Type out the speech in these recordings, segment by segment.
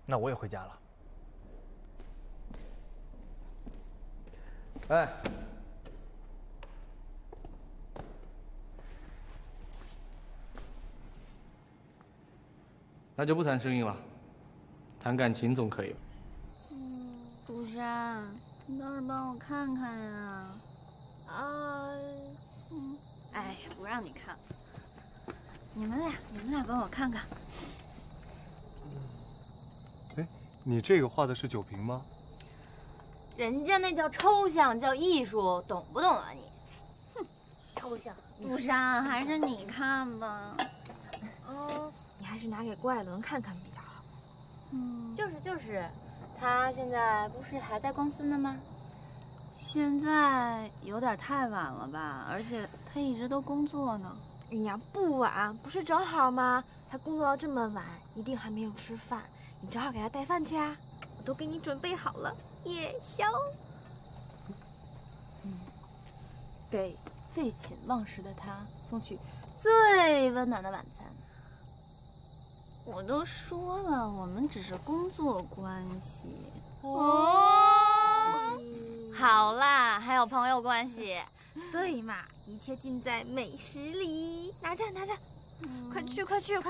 那我也回家了。 哎，那就不谈生意了，谈感情总可以吧？ 杜珊，你倒是帮我看看呀！哎，不让你看，你们俩帮我看看。 哎，你这个画的是酒瓶吗？ 人家那叫抽象，叫艺术，懂不懂啊你？哼，抽象。杜珊，还是你看吧。 你还是拿给郭艾伦看看比较好。 就是，他现在不是还在公司呢吗？ 现在有点太晚了吧，而且他一直都工作呢。 哎呀，不晚，不是正好吗？他工作到这么晚，一定还没有吃饭，你正好给他带饭去啊！我都给你准备好了，夜宵。 给废寝忘食的他送去最温暖的晚餐。 我都说了，我们只是工作关系。 好啦，还有朋友关系。 对嘛，一切尽在美食里。拿着，快去，快去！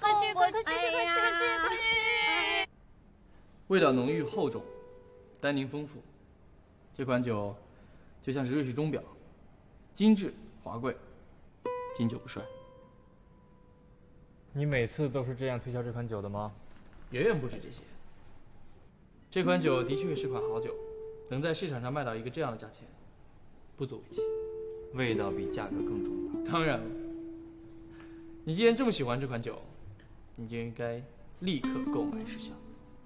味道浓郁厚重，单宁丰富。这款酒就像是瑞士钟表，精致华贵，经久不衰。 你每次都是这样推销这款酒的吗？ 远远不止这些。这款酒的确是款好酒，能在市场上卖到一个这样的价钱，不足为奇。 味道比价格更重要。 当然了，你既然这么喜欢这款酒，你就应该立刻购买失效。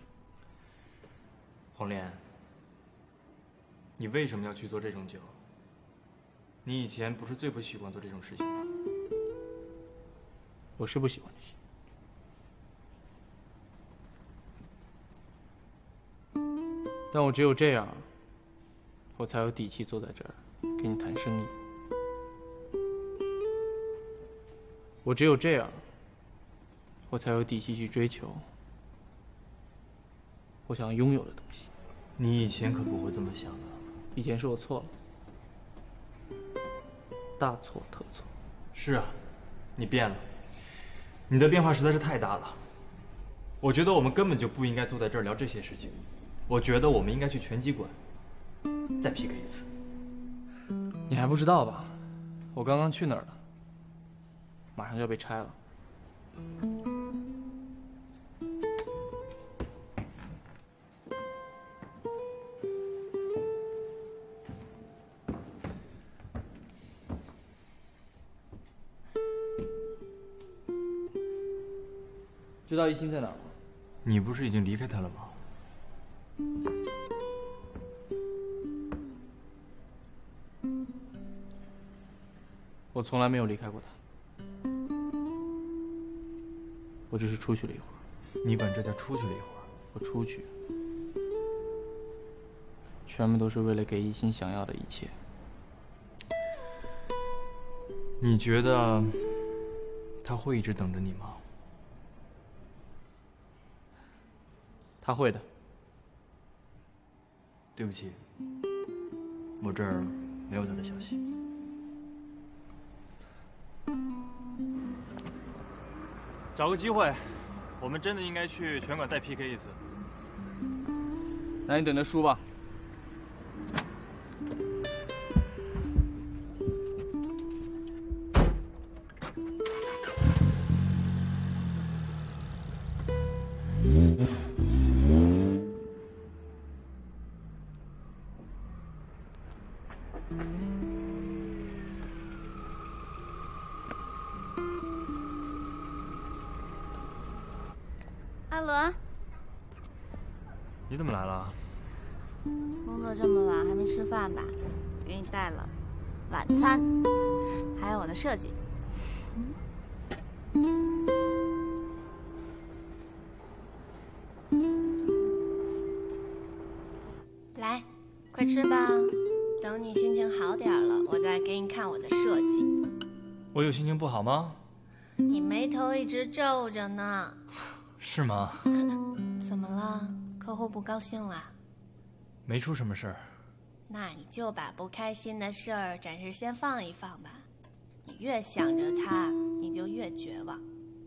黄莲，你为什么要去做这种酒？你以前不是最不喜欢做这种事情吗？ 我是不喜欢这些，但我只有这样，我才有底气坐在这儿跟你谈生意。我只有这样，我才有底气去追求我想拥有的东西。 你以前可不会这么想的。 以前是我错了，大错特错。 是啊，你变了。你的变化实在是太大了，我觉得我们根本就不应该坐在这儿聊这些事情。我觉得我们应该去拳击馆再 PK 一次。 你还不知道吧？我刚刚去那儿了，马上就要被拆了。知道一心在哪儿吗？ 你不是已经离开他了吗？ 我从来没有离开过他，我只是出去了一会儿。 你管这叫出去了一会儿？ 我出去，全部都是为了给一心想要的一切。 你觉得他会一直等着你吗？ 他会的。 对不起，我这儿没有他的消息。找个机会，我们真的应该去拳馆再 PK 一次。 那你等着输吧。 阿伦， 你怎么来了？ 工作这么晚还没吃饭吧？给你带了晚餐，还有我的设计。来，快吃吧。等你心情好点了，我再给你看我的设计。 我有心情不好吗？ 你眉头一直皱着呢。 是吗？ 怎么了？客户不高兴了？ 没出什么事儿。 那你就把不开心的事儿暂时先放一放吧。你越想着他，你就越绝望。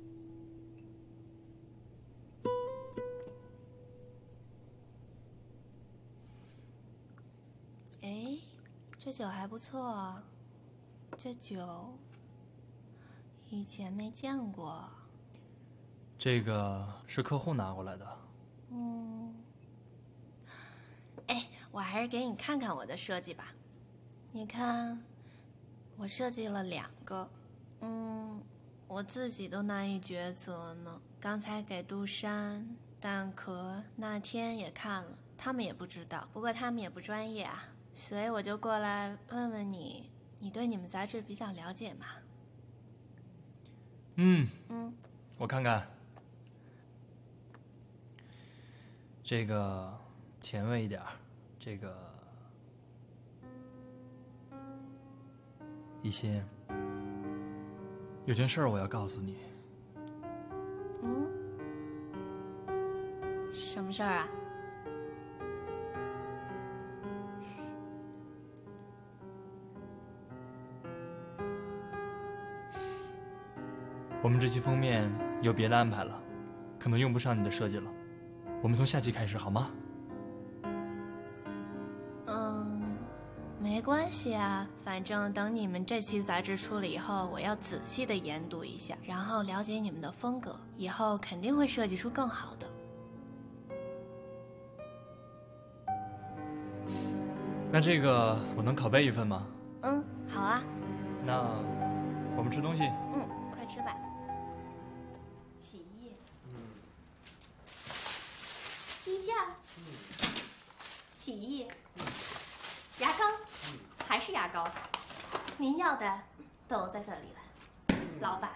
哎，这酒还不错，这酒以前没见过。 这个是客户拿过来的。 哎，我还是给你看看我的设计吧。你看，我设计了2个，我自己都难以抉择呢。刚才给杜珊、蛋壳那天也看了，他们也不知道，不过他们也不专业啊，所以我就过来问问你，你对你们杂志比较了解吗？ 我看看。这个前卫一点，这个一心，有件事儿我要告诉你。 什么事儿啊？ 我们这期封面有别的安排了，可能用不上你的设计了。我们从下期开始好吗？ 没关系啊，反正等你们这期杂志出了以后，我要仔细的研读一下，然后了解你们的风格，以后肯定会设计出更好的。 那这个我能拷贝一份吗？ 好啊。 那我们吃东西。 快吃吧。洗衣液。衣架。洗衣液。牙膏。还是牙膏。您要的都在这里了，老板。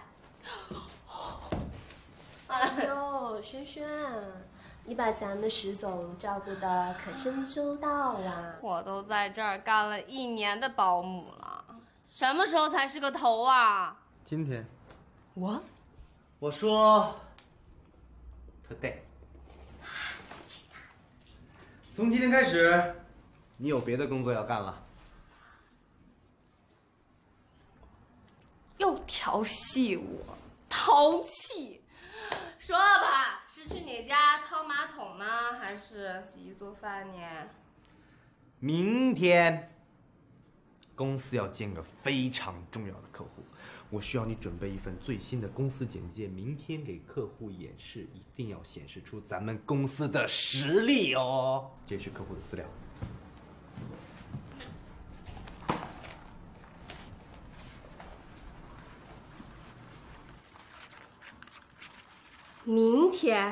哎呦，轩轩，你把咱们石总照顾的可真周到啊！ 我都在这儿干了1年的保姆了，什么时候才是个头啊？ 今天， 我说 ，today，从今天开始，你有别的工作要干了。 又调戏我，淘气！说吧，是去你家掏马桶呢，还是洗衣做饭呢？ 明天，公司要见个非常重要的客户，我需要你准备一份最新的公司简介，明天给客户演示，一定要显示出咱们公司的实力哦。这是客户的资料。 明天，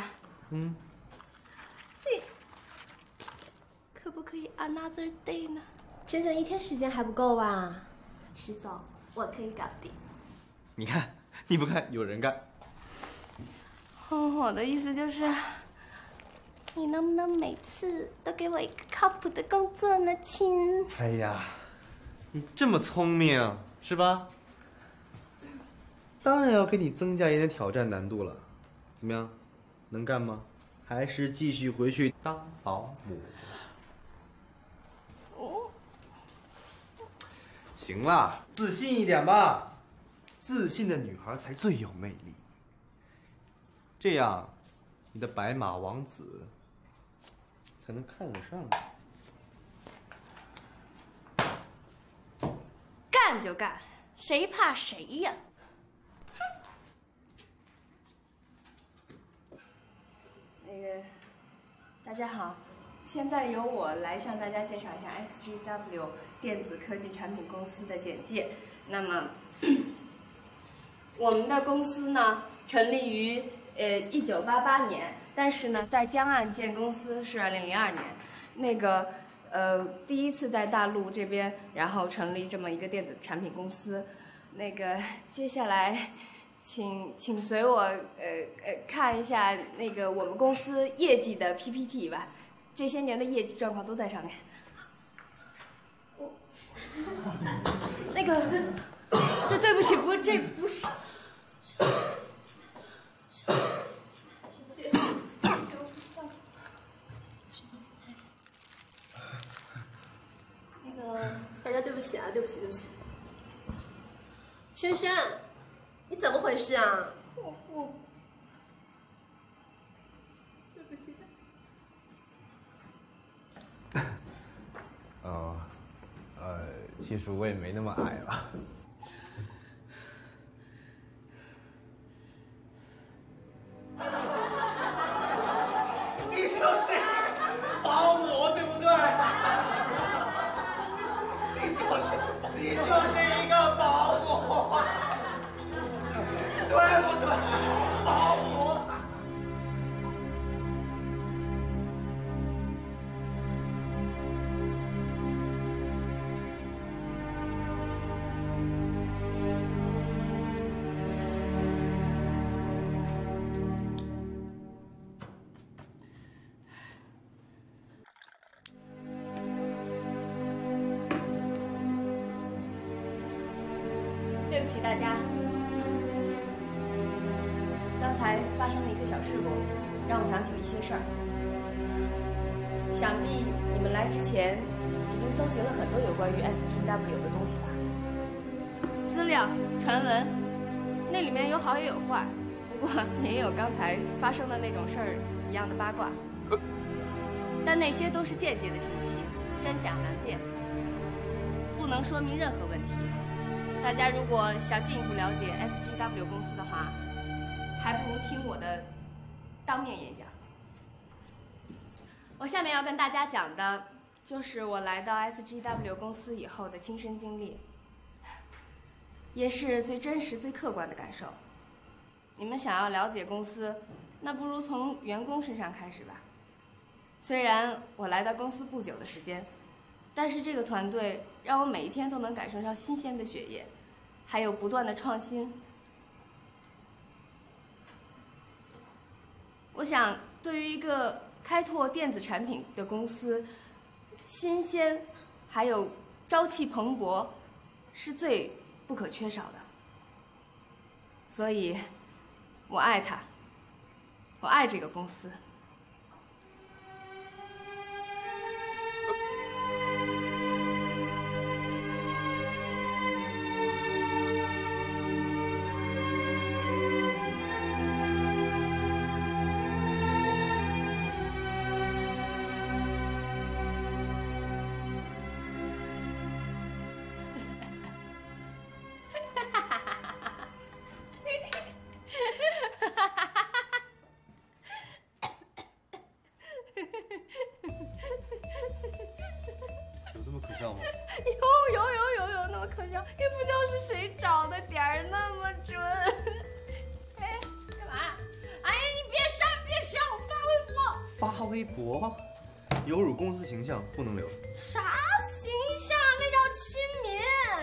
可不可以 another day 呢？ 整整1天时间还不够啊！石总，我可以搞定。 你看，你不看，有人干。 我的意思就是，你能不能每次都给我一个靠谱的工作呢，亲？ 哎呀，你这么聪明，是吧？当然要给你增加一点挑战难度了。怎么样，能干吗？还是继续回去当保姆？行了，自信一点吧，自信的女孩才最有魅力。这样，你的白马王子才能看得上你。 干就干，谁怕谁呀？大家好，现在由我来向大家介绍一下 SGW 电子科技产品公司的简介。那么，我们的公司呢，成立于1988年，但是呢，在江岸建公司是2002年。那个第一次在大陆这边，然后成立这么一个电子产品公司。那个接下来。请随我看一下那个我们公司业绩的 PPT 吧，这些年的业绩状况都在上面。那个，对不起，这不是。 对不起，对不起。轩轩，你怎么回事啊？ 我，对不起。 其实我也没那么矮了。你就是保姆，对不对？你就是一个保姆，对不对？保姆。 对不起大家，刚才发生了一个小事故，让我想起了一些事儿。想必你们来之前已经搜集了很多有关于 SGW 的东西吧？资料、传闻，那里面有好也有坏，不过也有刚才发生的那种事儿一样的八卦。但那些都是间接的信息，真假难辨，不能说明任何问题。大家如果想进一步了解 SGW 公司的话，还不如听我的当面演讲。我下面要跟大家讲的，就是我来到 SGW 公司以后的亲身经历，也是最真实、最客观的感受。你们想要了解公司，那不如从员工身上开始吧。虽然我来到公司不久的时间，但是这个团队让我每一天都能感受到新鲜的血液，还有不断的创新。我想，对于一个开拓电子产品的公司，新鲜还有朝气蓬勃是最不可缺少的。所以，我爱它，我爱这个公司。 有这么可笑吗？ 有那么可笑，也不知道是谁找的点儿那么准。哎，干嘛？哎呀，你别上，我发微博。 发微博，有辱公司形象，不能留。 啥形象？那叫亲民。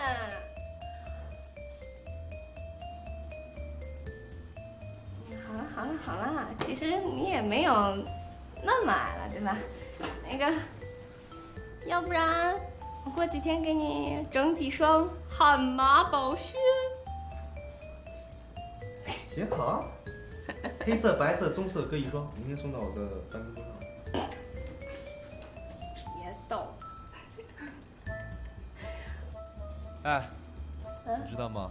好了，其实你也没有那么矮了，对吧？那个，要不然我过几天给你整几双悍马宝靴。 行好，黑色、白色、棕色各一双，明天送到我的办公桌上。 别逗。 哎，你知道吗？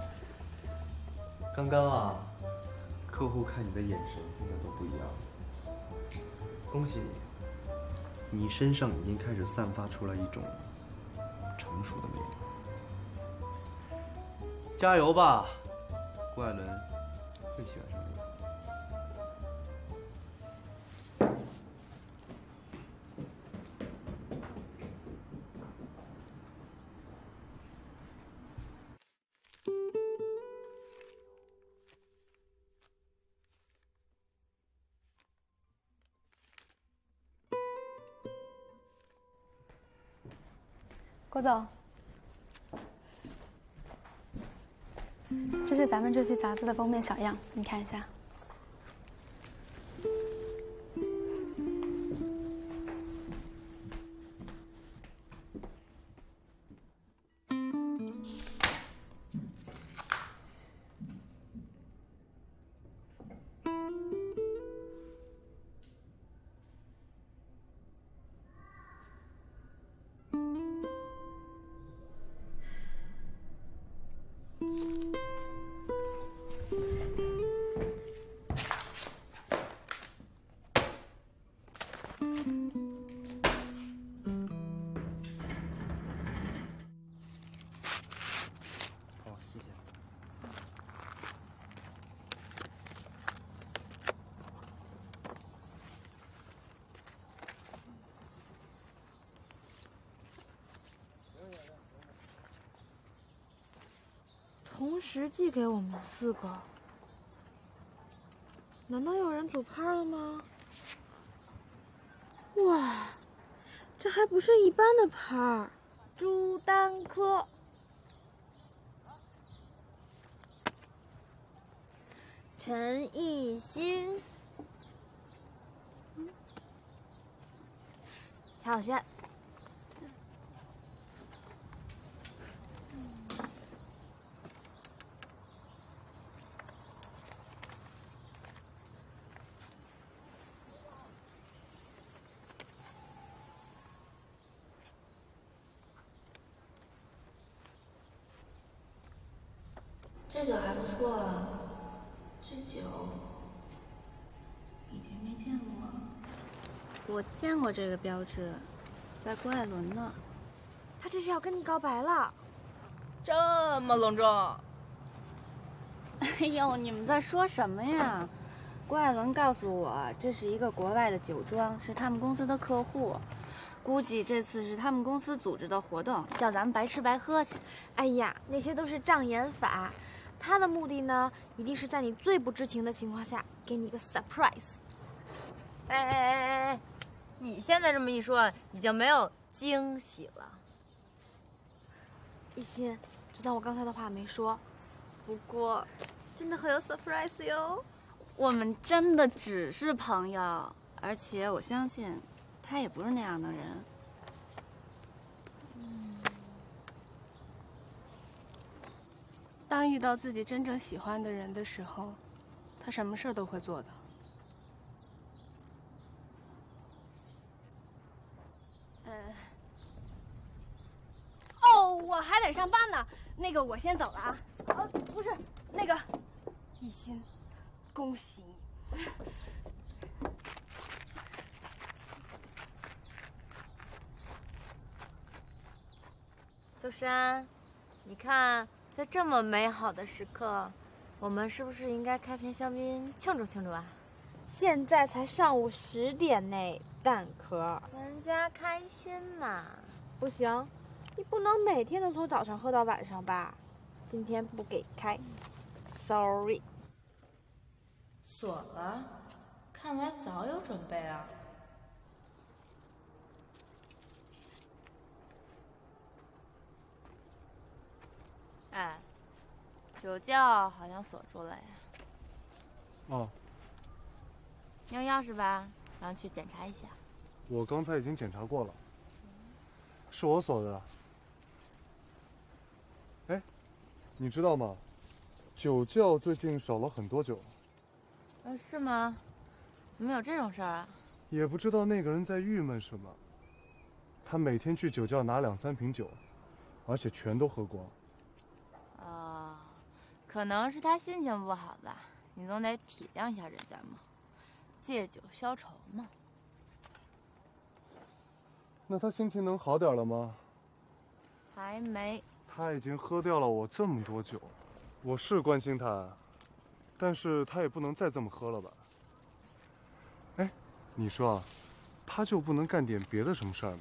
刚刚啊，客户看你的眼神应该都不一样。恭喜你，你身上已经开始散发出来一种成熟的魅力。加油吧，郭艾伦会喜欢上你的。 郭总，这是咱们这期杂志的封面小样，你看一下。 同时寄给我们4个，难道有人组牌了吗？哇，这还不是一般的牌，朱丹科。陈艺新，乔小轩， 这酒还不错啊。这酒以前没见过，我见过这个标志，在郭艾伦那儿。 他这是要跟你告白了， 这么隆重？ 哎呦，你们在说什么呀？郭艾伦告诉我，这是一个国外的酒庄，是他们公司的客户。估计这次是他们公司组织的活动，叫咱们白吃白喝去。 哎呀，那些都是障眼法。他的目的呢，一定是在你最不知情的情况下，给你一个 surprise。 哎，你现在这么一说，已经没有惊喜了。 一心，就当我刚才的话没说。不过，真的很有 surprise 哟。 我们真的只是朋友，而且我相信，他也不是那样的人。 当遇到自己真正喜欢的人的时候，他什么事都会做的。 哦，我还得上班呢。那个，我先走了啊。不是，那个， 一心，恭喜你。 杜珊，你看。在这么美好的时刻，我们是不是应该开瓶香槟庆祝庆祝啊？ 现在才上午10点呢，蛋壳。 人家开心嘛。 不行，你不能每天都从早上喝到晚上吧？今天不给开 ，sorry。 锁了，看来早有准备啊。 哎，酒窖好像锁住了呀。 哦。 你有钥匙吧？然后去检查一下。 我刚才已经检查过了，是我锁的。哎，你知道吗？酒窖最近少了很多酒。 是吗？怎么有这种事儿啊？ 也不知道那个人在郁闷什么。他每天去酒窖拿2、3瓶酒，而且全都喝光。 可能是他心情不好吧，你总得体谅一下人家嘛，借酒消愁嘛。 那他心情能好点了吗？ 还没。 他已经喝掉了我这么多酒，我是关心他，但是他也不能再这么喝了吧？哎，你说啊，他就不能干点别的什么事儿吗？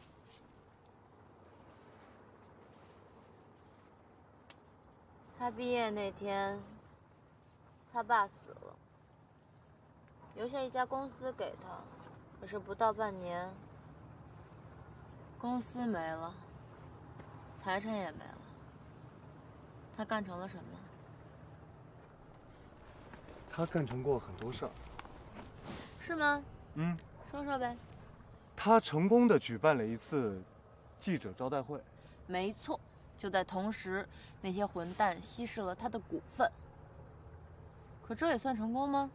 他毕业那天，他爸死了，留下一家公司给他，可是不到半年，公司没了，财产也没了。他干成了什么？ 他干成过很多事儿。 是吗？ 嗯， 说说呗。 他成功的举办了一次记者招待会。 没错。就在同时，那些混蛋稀释了他的股份。可这也算成功吗？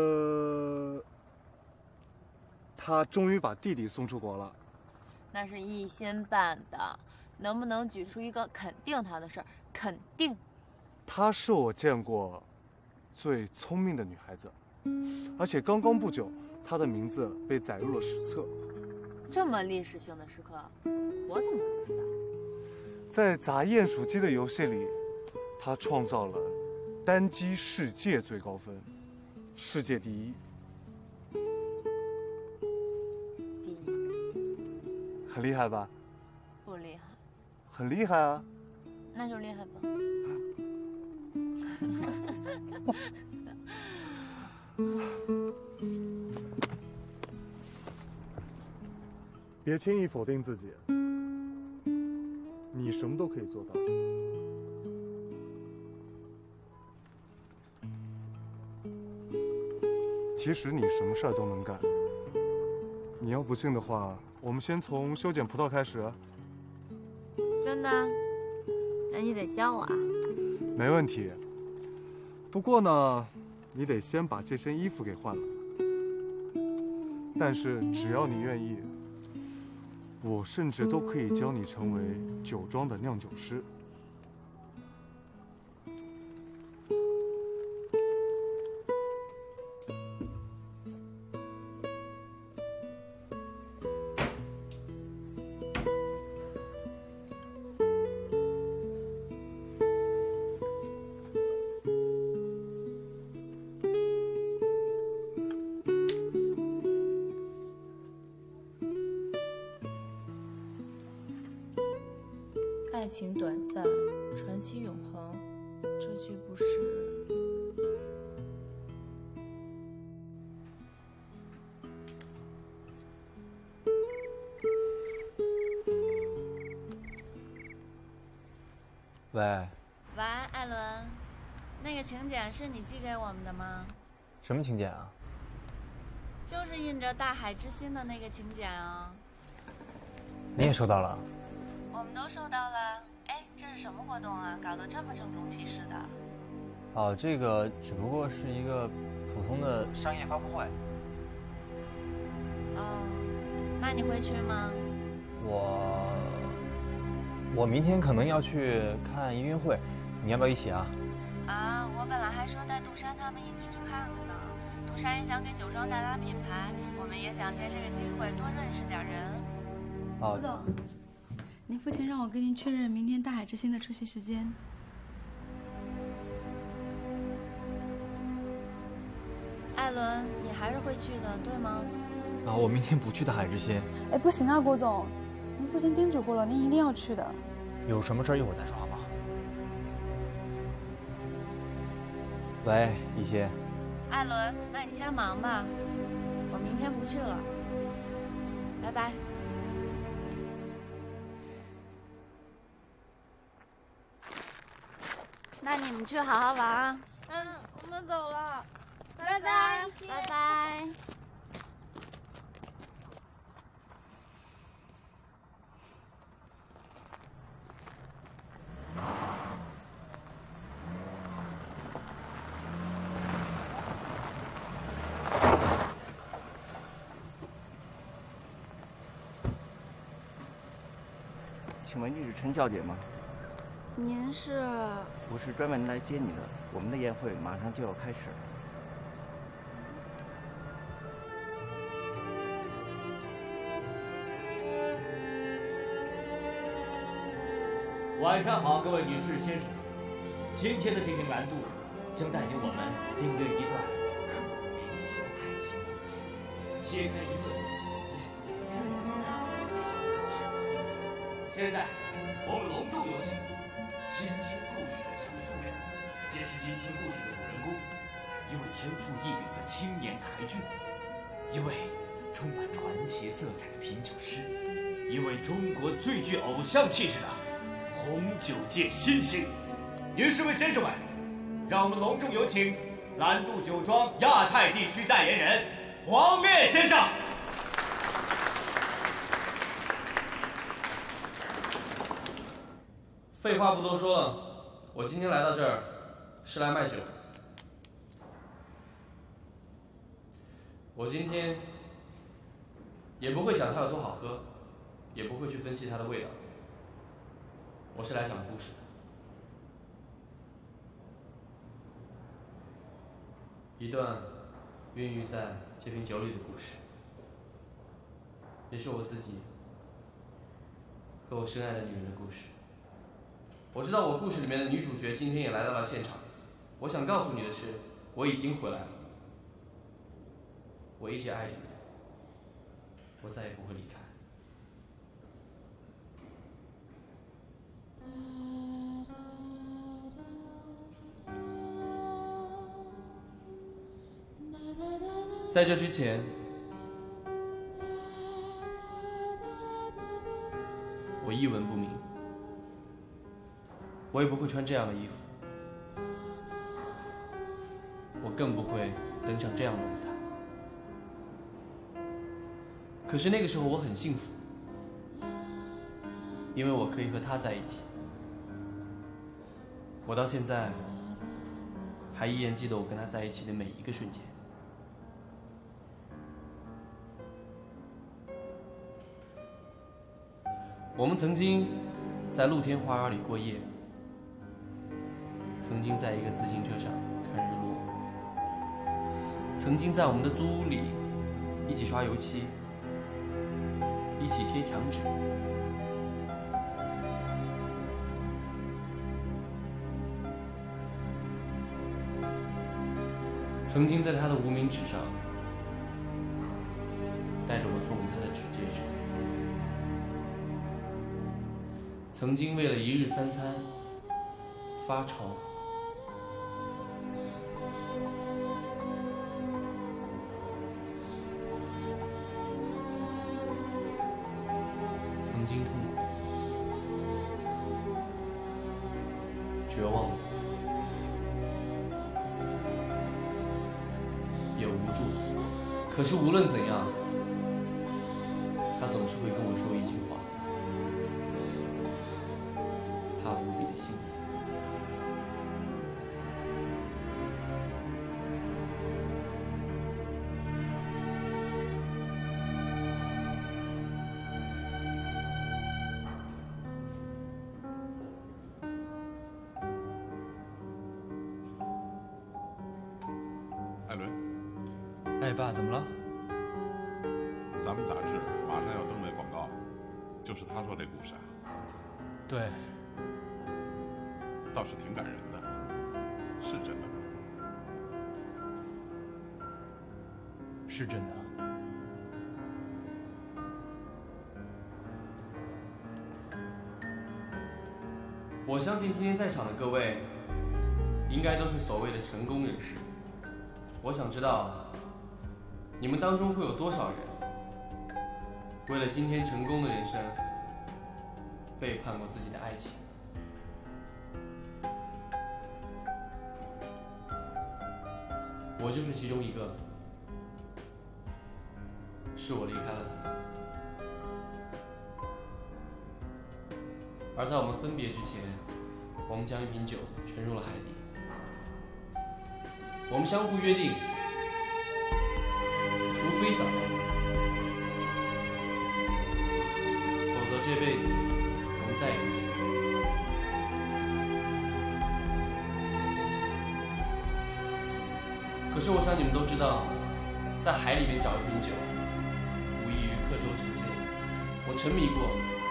他终于把弟弟送出国了。 那是一心办的，能不能举出一个肯定他的事儿？肯定。 她是我见过最聪明的女孩子，而且刚刚不久，她的名字被载入了史册。 这么历史性的时刻，我怎么会不知道？ 在砸鼹鼠机的游戏里，他创造了单机世界最高分，世界第一。 第一。 很厉害吧？ 不厉害。 很厉害啊。 那就厉害吧。 别轻易否定自己，你什么都可以做到。其实你什么事儿都能干。你要不信的话，我们先从修剪葡萄开始。 真的？那你得教我啊。 没问题。不过呢，你得先把这身衣服给换了。但是只要你愿意，我甚至都可以教你成为酒庄的酿酒师。 爱情短暂，传奇永恒，这句不是。 喂， 喂，艾伦，那个请柬是你寄给我们的吗？ 什么请柬啊？ 就是印着大海之心的那个请柬啊。 你也收到了？ 我们都收到了。哎，这是什么活动啊？搞得这么郑重其事的。 哦，这个只不过是一个普通的商业发布会。 那你会去吗？ 我明天可能要去看音乐会，你要不要一起啊？ 啊，我本来还说带杜珊他们一起去看看呢。杜珊也想给酒庄带来品牌，我们也想借这个机会多认识点人。 吴总，您父亲让我跟您确认明天大海之星的出席时间。 艾伦，你还是会去的，对吗？ 啊，我明天不去大海之心。 哎，不行啊，郭总，您父亲叮嘱过了，您一定要去的。 有什么事儿一会儿再说，好吗？喂，一心。 艾伦，那你先忙吧，我明天不去了，拜拜。那你们去好好玩啊。 我们走了， 拜拜， 拜拜。 请问你是陈小姐吗？ 您是？ 我是专门来接你的，我们的宴会马上就要开始了。 晚上好，各位女士先生，今天的这名蓝度将带领我们领略一段可明星爱情故事，揭开一份现在，我们隆重有请今天故事的讲述人，也是今天故事的主人公，一位天赋异禀的青年才俊，一位充满传奇色彩的品酒师，一位中国最具偶像气质的红酒界新星。女士们、先生们，让我们隆重有请蓝度酒庄亚太地区代言人黄烈先生。 废话不多说了，我今天来到这儿是来卖酒。我今天也不会讲它有多好喝，也不会去分析它的味道。我是来讲故事的，一段孕育在这瓶酒里的故事，也是我自己和我深爱的女人的故事。我知道我故事里面的女主角今天也来到了现场。我想告诉你的是，我已经回来了。我一直爱着你，我再也不会离开。 在这之前，我一文不名，我也不会穿这样的衣服，我更不会登上这样的舞台。可是那个时候我很幸福，因为我可以和他在一起。我到现在还依然记得我跟他在一起的每一个瞬间。我们曾经在露天花园里过夜，曾经在一个自行车上看日落，曾经在我们的租屋里一起刷油漆，一起贴墙纸。曾经在他的无名指上带着我送给他的指戒指，曾经为了一日三餐发愁，曾经痛苦、绝望，也无助。可是无论怎样，他总是会跟我说一句话：他无比的幸福。 艾伦， 哎，爸，怎么了？ 咱们杂志马上要登那广告，就是他说这故事啊。 对， 倒是挺感人的，是真的吗？ 是真的。 我相信今天在场的各位，应该都是所谓的成功人士。我想知道，你们当中会有多少人，为了今天成功的人生，背叛过自己的爱情？我就是其中一个，是我离开了他。而在我们分别之前，我们将一瓶酒沉入了海底。我们相互约定，除非找到我，否则这辈子我们再也不见面。可是我想你们都知道，在海里面找一瓶酒，无异于刻舟求剑。我沉迷过。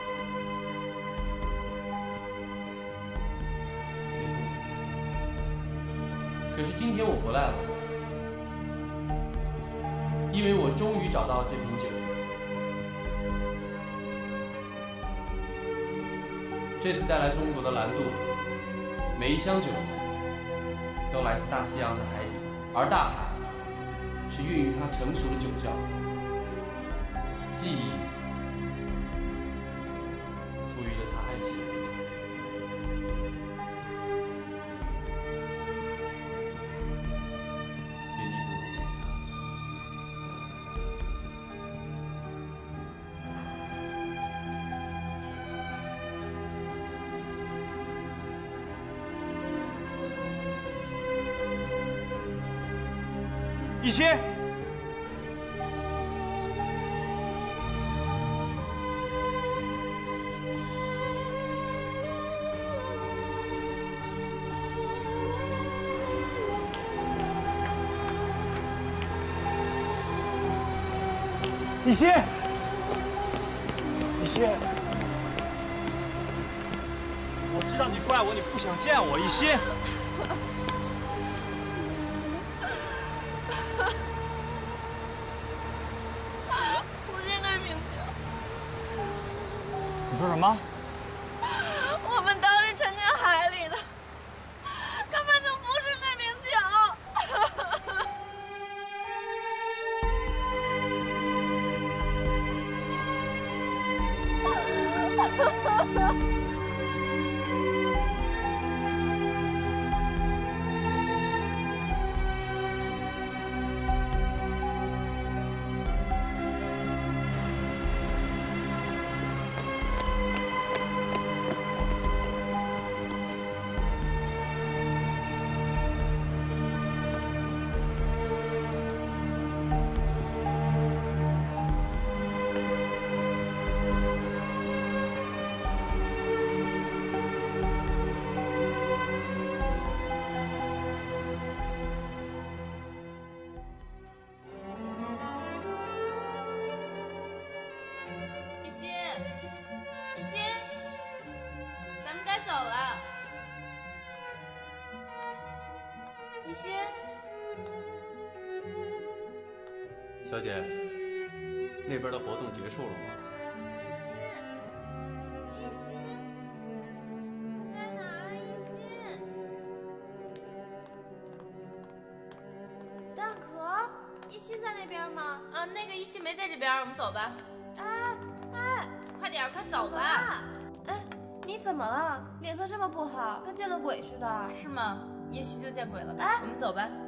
可是今天我回来了，因为我终于找到了这瓶酒。这次带来中国的蓝渡，每一箱酒都来自大西洋的海底，而大海是孕育它成熟的酒窖。记忆赋予了它爱情。 一些，一些，一些，我知道你不爱我，你不想见我，一些。你说什么？ 我们当时沉进海里的，根本就不是那瓶酒。 小姐，那边的活动结束了吗？ 一心，在哪儿？一心，蛋壳，一心在那边吗？ 啊，那个一心没在这边，我们走吧。 哎， 快点，快走吧！ 哎，你怎么了？脸色这么不好，跟见了鬼似的。 是吗？也许就见鬼了吧。 哎， 我们走吧。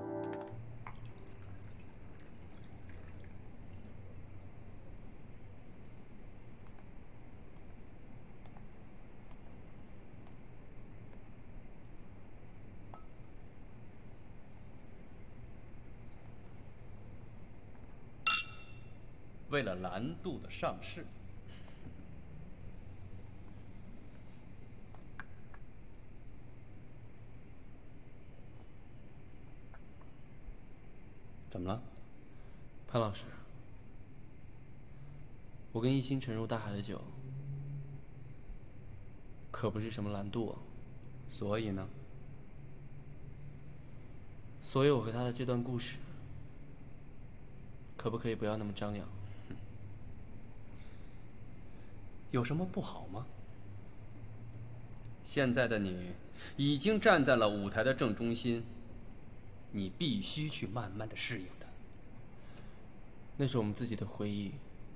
为了蓝度的上市，怎么了， 潘老师？我跟一心沉入大海的酒，可不是什么蓝度啊。 所以呢？ 所以我和他的这段故事，可不可以不要那么张扬？ 有什么不好吗？现在的你已经站在了舞台的正中心，你必须去慢慢的适应它。 那是我们自己的回忆，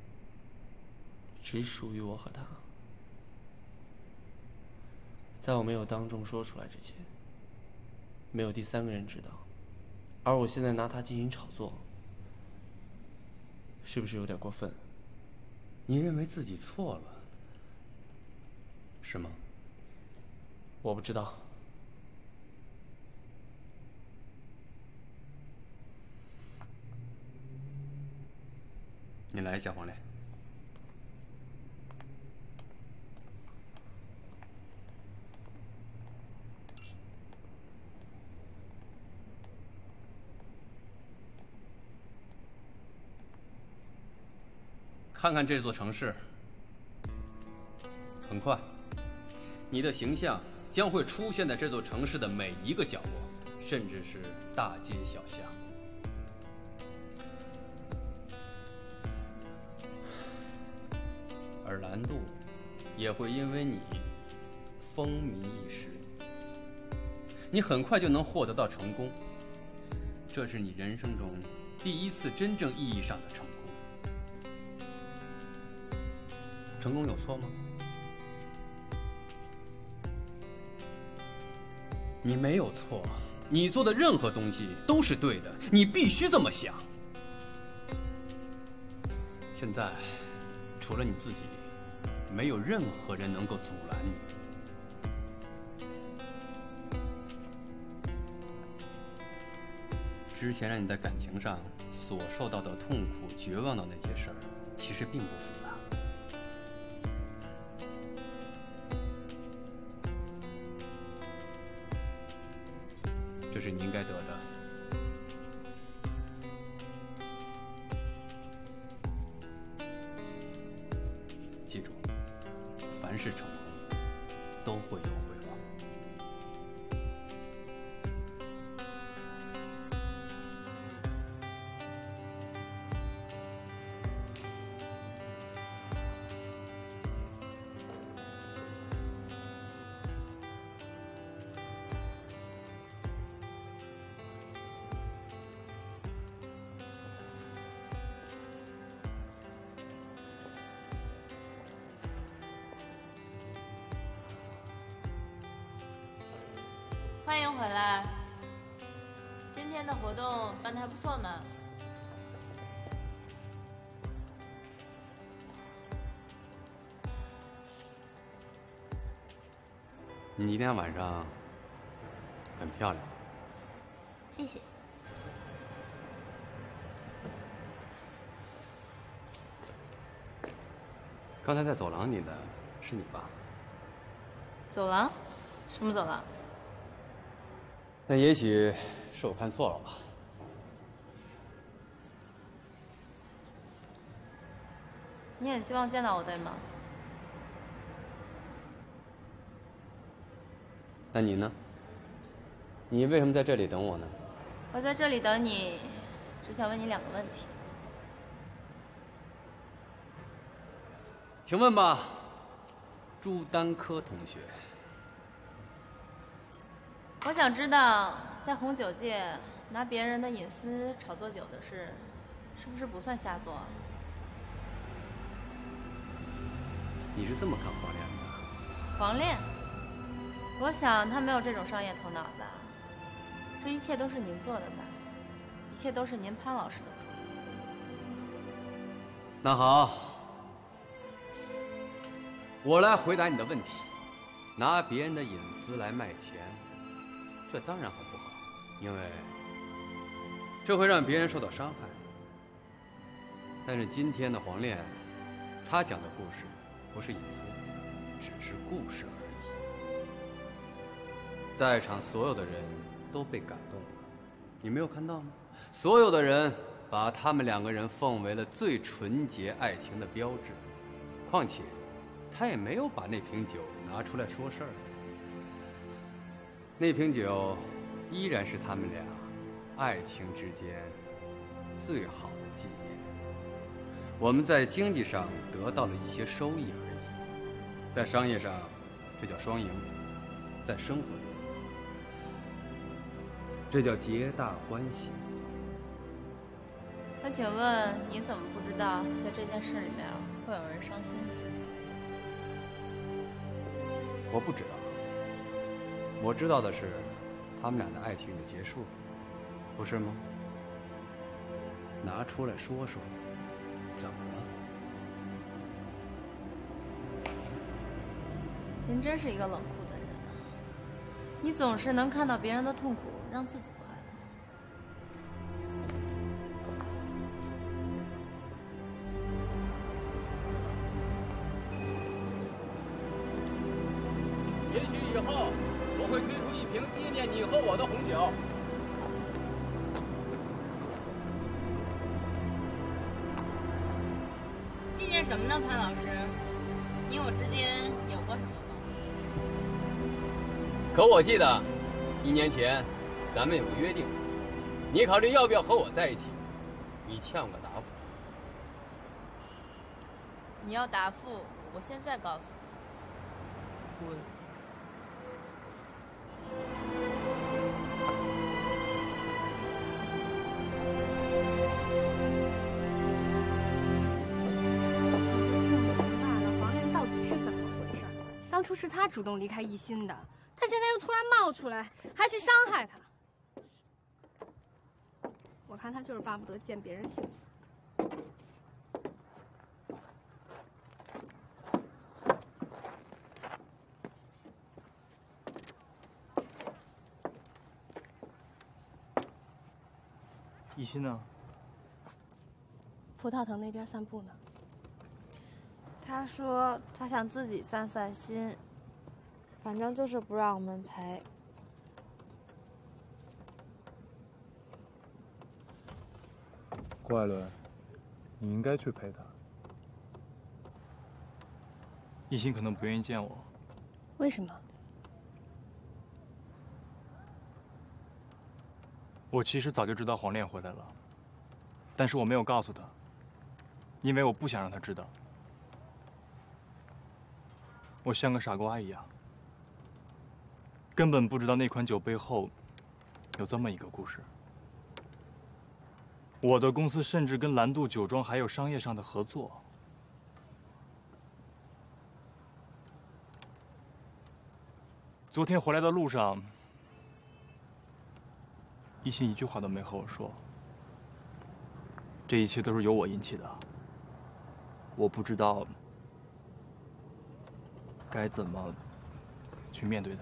只属于我和他。在我没有当众说出来之前，没有第三个人知道，而我现在拿他进行炒作，是不是有点过分？ 你认为自己错了，是吗？ 我不知道。 你来一下，黄磊。看看这座城市，很快，你的形象将会出现在这座城市的每一个角落，甚至是大街小巷。而蓝度也会因为你风靡一时，你很快就能获得到成功。这是你人生中第一次真正意义上的成功。成功有错吗？你没有错，你做的任何东西都是对的，你必须这么想。现在，除了你自己，没有任何人能够阻拦你。之前让你在感情上所受到的痛苦、绝望的那些事儿，其实并不复杂。这是你应该得的。记住，凡是成功，都会有辉煌。 欢迎回来。今天的活动办得还不错嘛。 你今天晚上很漂亮。 谢谢。 刚才在走廊里的是你吧？ 走廊？什么走廊？ 那也许是我看错了吧。 你很希望见到我，对吗？ 那你呢？你为什么在这里等我呢？ 我在这里等你，只想问你2个问题。 请问吧，朱丹科同学。 我想知道，在红酒界拿别人的隐私炒作酒的事，是不是不算瞎做？ 你是这么看黄炼的？ 黄炼，我想他没有这种商业头脑吧。这一切都是您做的吧？一切都是您潘老师的主意。 那好，我来回答你的问题。拿别人的隐私来卖钱，这当然很不好，因为这会让别人受到伤害。但是今天的黄炼，他讲的故事不是隐私，只是故事而已。在场所有的人都被感动了，你没有看到吗？所有的人把他们2个人奉为了最纯洁爱情的标志。况且，他也没有把那瓶酒拿出来说事儿。那瓶酒依然是他们俩爱情之间最好的纪念。我们在经济上得到了一些收益而已，在商业上，这叫双赢；在生活中，这叫皆大欢喜。 那请问你怎么不知道在这件事里面会有人伤心呢？ 我不知道，我知道的是，他们俩的爱情已经结束了，不是吗？拿出来说说，怎么了？ 您真是一个冷酷的人啊！你总是能看到别人的痛苦，让自己快乐。 也许以后我会推出一瓶纪念你和我的红酒。 纪念什么呢，潘老师？你我之间有过什么吗？ 可我记得，1年前咱们有个约定，你考虑要不要和我在一起，你欠我个答复。 你要答复，我现在告诉你，滚！ 当初是他主动离开一心的，他现在又突然冒出来，还去伤害他。我看他就是巴不得见别人幸福。 一心呢？ 葡萄藤那边散步呢。 他说他想自己散散心，反正就是不让我们陪。 郭艾伦，你应该去陪他。 一心可能不愿意见我。 为什么？ 我其实早就知道黄炼回来了，但是我没有告诉他，因为我不想让他知道。我像个傻瓜一样，根本不知道那款酒背后有这么一个故事。我的公司甚至跟蓝度酒庄还有商业上的合作。昨天回来的路上， 一心一句话都没和我说。这一切都是由我引起的，我不知道该怎么去面对他。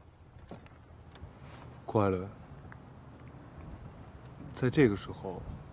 顾艾伦，在这个时候，